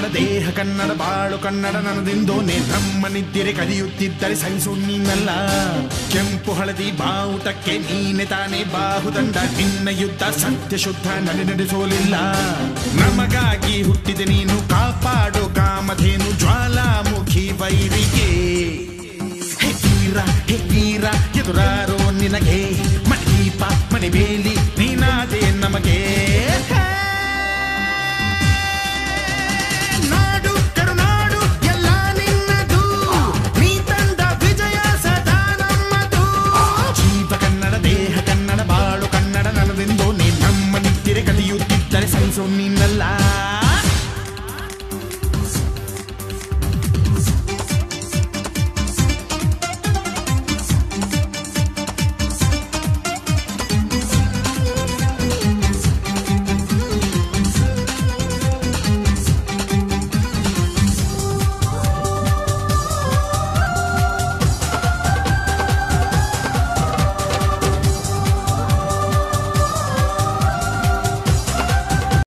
ಕನ್ನಡ ದೇಹ ಕನ್ನಡ ಬಾಳು ಕನ್ನಡ ನನ್ನದೆಂದೋನೆ ಬ್ರಹ್ಮನಿದ್ದಿರೆ ಕಲಿಯುತ್ತಿದ್ದರೆ ಸಹಿಸು ನೀನಲ್ಲ ಕೆಂಪು ಹಳದಿ ಬಾವುಟಕ್ಕೆ ನೀನೆ ತಾನೇ ಬಾಹುದಂಡ ನಿನ್ನ ಯುದ್ಧ ಸತ್ಯ ಶುದ್ಧ ನಡೆಸೋಲಿಲ್ಲ ನಮಗಾಗಿ ಹುಟ್ಟಿದೆ ನೀನು ಕಾಪಾಡೋ ಕಾಮಧೇನು ಜ್ವಾಲಾಮುಖಿ ವೈರಿಗೆ ಹೇ ವೀರ ಎದುರ